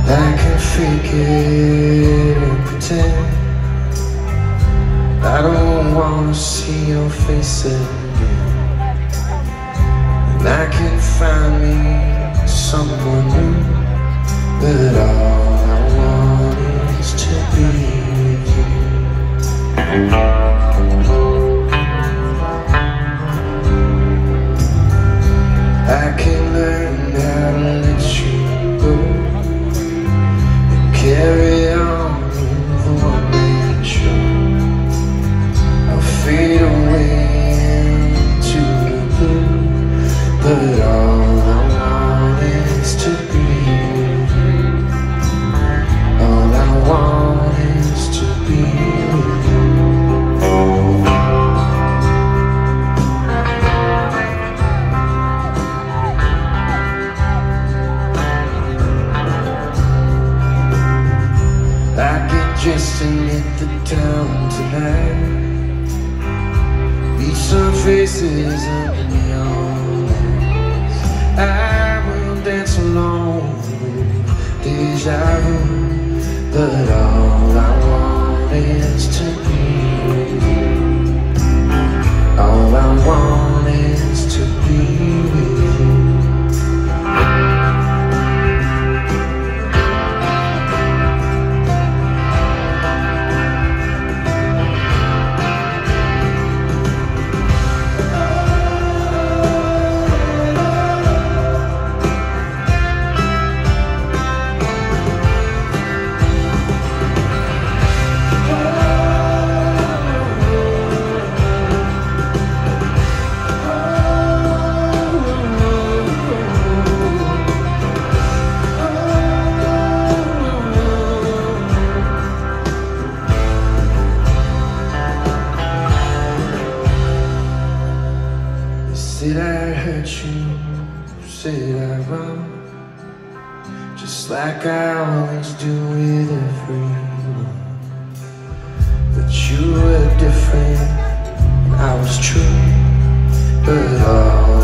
I can fake it and pretend I don't wanna see your face again. And I can find me someone new, but all I want is to be with you. I can learn how to let you go and carry on the one-man show. I'll fade away into the blue, but all I want is to be with you. All I want is to be with you. I get dressed and hit the town tonight, meet some faces under neon lights. I will dance along with deja vu, but all I want is to be with you. All I want is to be with you. Said I hurt you, said I wrong, just like I always do with everyone. But you were different, and I was true, but all